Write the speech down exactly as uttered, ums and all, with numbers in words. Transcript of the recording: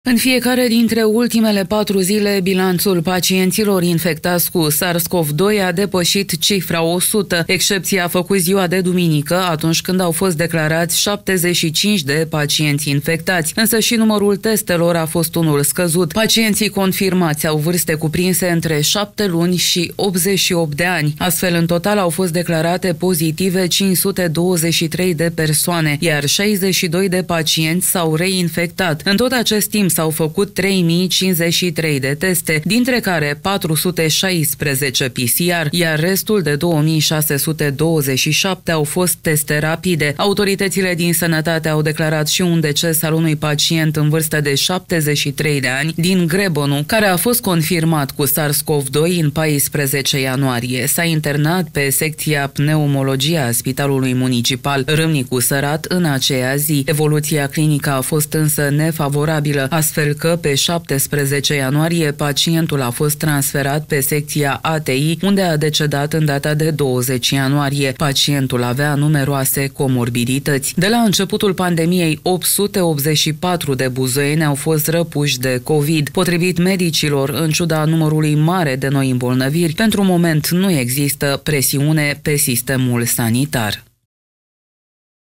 În fiecare dintre ultimele patru zile, bilanțul pacienților infectați cu SARS-CoV doi a depășit cifra o sută. Excepția a făcut ziua de duminică, atunci când au fost declarați șaptezeci și cinci de pacienți infectați, însă și numărul testelor a fost unul scăzut. Pacienții confirmați au vârste cuprinse între șapte luni și optzeci și opt de ani. Astfel, în total au fost declarate pozitive cinci sute douăzeci și trei de persoane, iar șaizeci și doi de pacienți s-au reinfectat. În tot acest timp s-au făcut trei mii cincizeci și trei de teste, dintre care patru sute șaisprezece P C R, iar restul de două mii șase sute douăzeci și șapte au fost teste rapide. Autoritățile din sănătate au declarat și un deces al unui pacient în vârstă de șaptezeci și trei de ani din Grebonu, care a fost confirmat cu SARS-CoV doi în paisprezece ianuarie. S-a internat pe secția pneumologie a Spitalului Municipal Râmnicu Sărat în aceea zi. Evoluția clinică a fost însă nefavorabilă, astfel că pe șaptesprezece ianuarie pacientul a fost transferat pe secția A T I, unde a decedat în data de douăzeci ianuarie. Pacientul avea numeroase comorbidități. De la începutul pandemiei, opt sute optzeci și patru de buzoieni au fost răpuși de COVID. Potrivit medicilor, în ciuda numărului mare de noi îmbolnăviri, pentru moment nu există presiune pe sistemul sanitar.